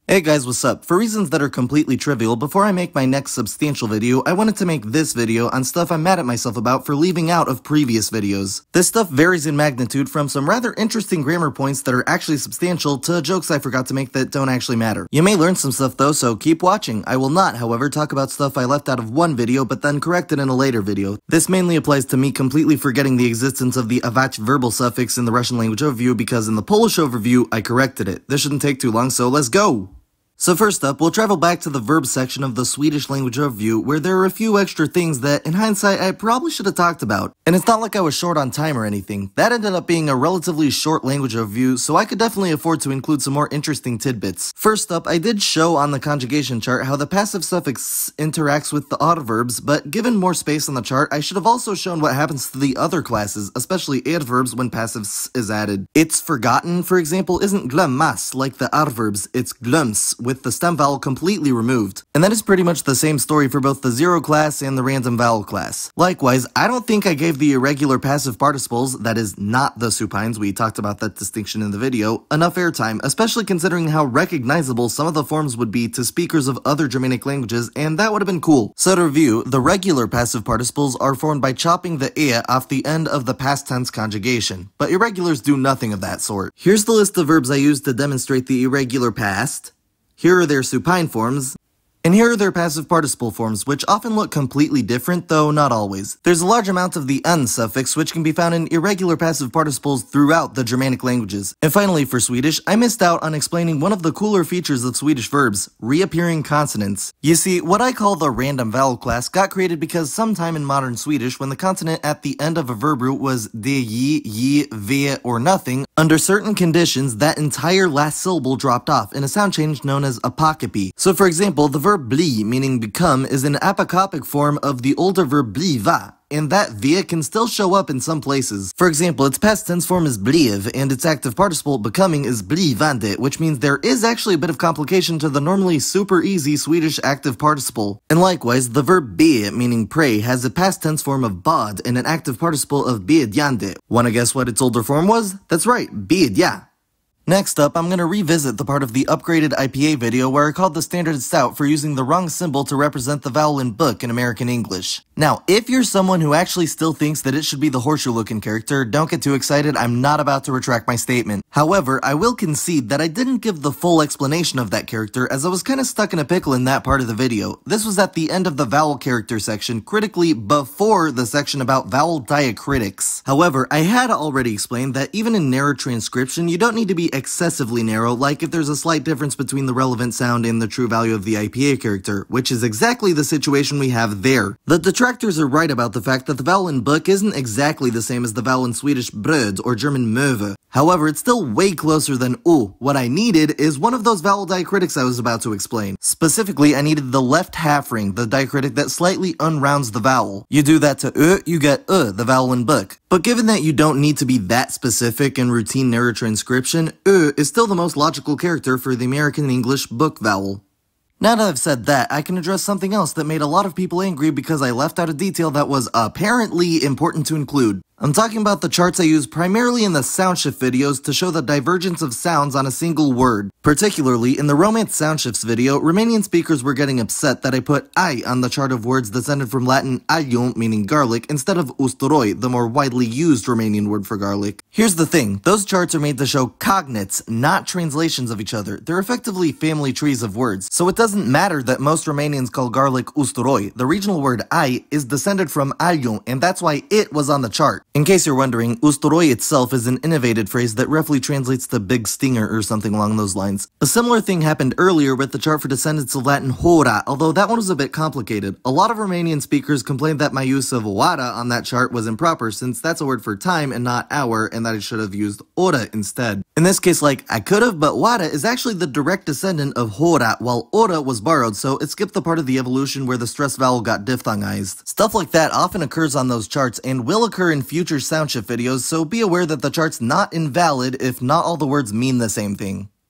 Hey guys, what's up? For reasons that are completely trivial, before I make my next substantial video, I wanted to make this video on stuff I'm mad at myself about for leaving out of previous videos. This stuff varies in magnitude from some rather interesting grammar points that are actually substantial to jokes I forgot to make that don't actually matter. You may learn some stuff though, so keep watching. I will not, however, talk about stuff I left out of one video but then corrected in a later video. This mainly applies to me completely forgetting the existence of the avach verbal suffix in the Russian language overview because in the Polish overview, I corrected it. This shouldn't take too long, so let's go! So first up, we'll travel back to the verb section of the Swedish language overview, where there are a few extra things that, in hindsight, I probably should have talked about. And it's not like I was short on time or anything. That ended up being a relatively short language overview, so I could definitely afford to include some more interesting tidbits. First up, I did show on the conjugation chart how the passive suffix interacts with the adverbs, but given more space on the chart, I should have also shown what happens to the other classes, especially adverbs when passive s is added. It's forgotten, for example, isn't glömmas like the adverbs, it's glöms, with the stem vowel completely removed. And that is pretty much the same story for both the zero class and the random vowel class. Likewise, I don't think I gave the irregular passive participles, that is not the supines, we talked about that distinction in the video, enough airtime, especially considering how recognizable some of the forms would be to speakers of other Germanic languages, and that would have been cool. So to review, the regular passive participles are formed by chopping the e off the end of the past tense conjugation, but irregulars do nothing of that sort. Here's the list of verbs I used to demonstrate the irregular past. Here are their supine forms, and here are their passive participle forms, which often look completely different, though not always. There's a large amount of the "n" suffix, which can be found in irregular passive participles throughout the Germanic languages. And finally, for Swedish, I missed out on explaining one of the cooler features of Swedish verbs, reappearing consonants. You see, what I call the random vowel class got created because sometime in modern Swedish, when the consonant at the end of a verb root was de, ye, ve, or nothing, under certain conditions, that entire last syllable dropped off in a sound change known as apocopy. So for example, the verb bli, meaning become, is an apocopic form of the older verb bliva, and that via can still show up in some places. For example, its past tense form is bliv, and its active participle becoming is blivande, which means there is actually a bit of complication to the normally super easy Swedish active participle. And likewise, the verb be, meaning pray, has a past tense form of bad and an active participle of bedjande. Wanna guess what its older form was? That's right, bedja. Next up, I'm going to revisit the part of the upgraded IPA video where I called the standard stout for using the wrong symbol to represent the vowel in book in American English. Now, if you're someone who actually still thinks that it should be the horseshoe-looking character, don't get too excited, I'm not about to retract my statement. However, I will concede that I didn't give the full explanation of that character as I was kind of stuck in a pickle in that part of the video. This was at the end of the vowel character section, critically before the section about vowel diacritics. However, I had already explained that even in narrow transcription, you don't need to be excessively narrow, like if there's a slight difference between the relevant sound and the true value of the IPA character, which is exactly the situation we have there. The detractors are right about the fact that the vowel in book isn't exactly the same as the vowel in Swedish bröd or German möwe. However, it's still way closer than oo. What I needed is one of those vowel diacritics I was about to explain. Specifically, I needed the left half ring, the diacritic that slightly unrounds the vowel. You do that to you get the vowel in book. But given that you don't need to be that specific in routine narrow transcription, is still the most logical character for the American English book vowel. Now that I've said that, I can address something else that made a lot of people angry because I left out a detail that was apparently important to include. I'm talking about the charts I use primarily in the sound shift videos to show the divergence of sounds on a single word. Particularly, in the Romance sound shifts video, Romanian speakers were getting upset that I put I on the chart of words descended from Latin aglium, meaning garlic, instead of usturoi, the more widely used Romanian word for garlic. Here's the thing, those charts are made to show cognates, not translations of each other. They're effectively family trees of words, so it doesn't matter that most Romanians call garlic usturoi. The regional word I is descended from aglium, and that's why it was on the chart. In case you're wondering, usturoi itself is an innovated phrase that roughly translates to big stinger or something along those lines. A similar thing happened earlier with the chart for descendants of Latin hora, although that one was a bit complicated. A lot of Romanian speakers complained that my use of ora on that chart was improper since that's a word for time and not hour, and that I should have used ora instead. In this case, like, I could've, but wara is actually the direct descendant of hora, while ora was borrowed, so it skipped the part of the evolution where the stress vowel got diphthongized. Stuff like that often occurs on those charts and will occur in future sound shift videos, so be aware that the chart's not invalid if not all the words mean the same thing.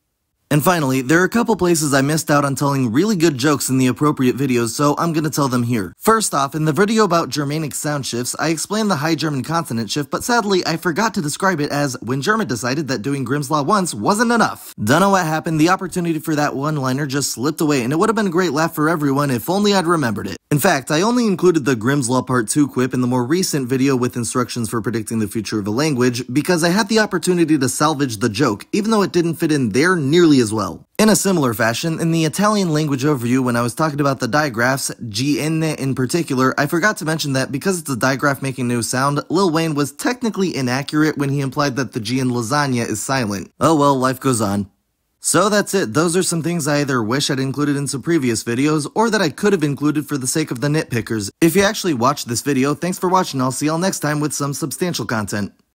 And finally, there are a couple places I missed out on telling really good jokes in the appropriate videos, so I'm gonna tell them here. First off, in the video about Germanic sound shifts, I explained the High German consonant shift, but sadly, I forgot to describe it as when German decided that doing Grimm's Law once wasn't enough. Don't know what happened, the opportunity for that one-liner just slipped away, and it would have been a great laugh for everyone if only I'd remembered it. In fact, I only included the Grimm's Law Part 2 quip in the more recent video with instructions for predicting the future of a language, because I had the opportunity to salvage the joke, even though it didn't fit in there nearly as well. In a similar fashion, in the Italian language overview when I was talking about the digraphs, GN in particular, I forgot to mention that because it's a digraph making no sound, Lil Wayne was technically inaccurate when he implied that the G in lasagna is silent. Oh well, life goes on. So that's it, those are some things I either wish I'd included in some previous videos, or that I could have included for the sake of the nitpickers. If you actually watched this video, thanks for watching, I'll see y'all next time with some substantial content.